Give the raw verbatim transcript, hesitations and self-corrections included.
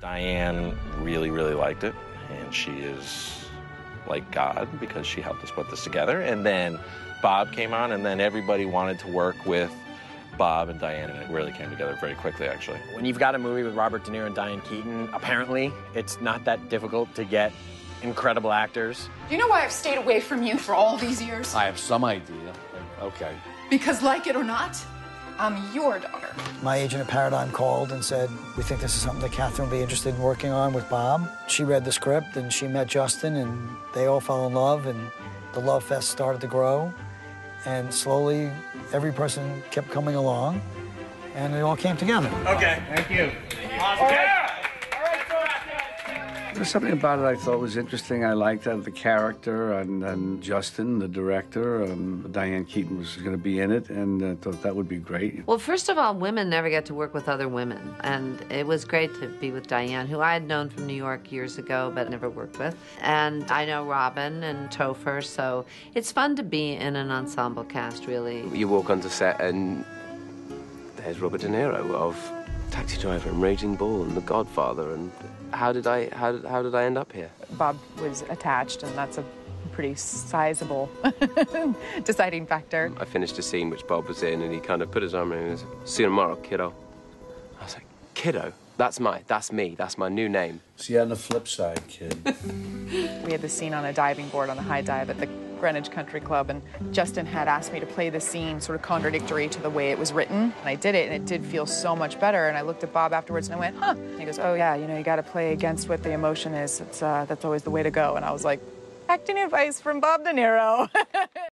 Diane really, really liked it, and she is like God because she helped us put this together. And then Bob came on, and then everybody wanted to work with Bob and Diane, and it really came together very quickly, actually. When you've got a movie with Robert De Niro and Diane Keaton, apparently it's not that difficult to get incredible actors. Do you know why I've stayed away from you for all these years? I have some idea. Okay. Because, like it or not, I'm your daughter. My agent at Paradigm called and said, we think this is something that Catherine will be interested in working on with Bob. She read the script, and she met Justin, and they all fell in love, and the love fest started to grow. And slowly, every person kept coming along, and it all came together. Okay, thank you. Awesome. Yeah. There was something about it I thought was interesting. I liked uh, the character, and, and Justin, the director. Um, Diane Keaton was going to be in it, and I uh, thought that would be great. Well, first of all, women never get to work with other women, and it was great to be with Diane, who I had known from New York years ago, but never worked with. And I know Robin and Topher, so it's fun to be in an ensemble cast, really. You walk onto set, and there's Robert De Niro of Taxi Driver and Raging Bull and The Godfather, and how did I how did, how did I end up here? Bob was attached, and that's a pretty sizable deciding factor. I finished a scene which Bob was in, and he kind of put his arm around me and said, "See you tomorrow, kiddo." I was like, "Kiddo? That's my that's me. That's my new name." See, on the flip side, kid. We had the scene on a diving board on a high dive at the Greenwich Country Club, and Justin had asked me to play the scene sort of contradictory to the way it was written. And I did it, and it did feel so much better. And I looked at Bob afterwards, and I went, huh. And he goes, oh, yeah, you know, you got to play against what the emotion is. It's, uh, that's always the way to go. And I was like, acting advice from Bob De Niro.